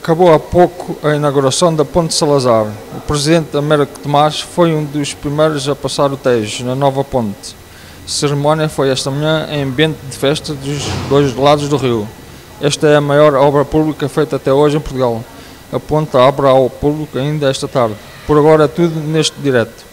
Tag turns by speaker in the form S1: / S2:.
S1: Acabou há pouco a inauguração da Ponte Salazar. O presidente Américo Tomás foi um dos primeiros a passar o Tejo, na nova ponte. A cerimónia foi esta manhã em ambiente de festa dos dois lados do rio. Esta é a maior obra pública feita até hoje em Portugal. A ponte abre ao público ainda esta tarde. Por agora é tudo neste direto.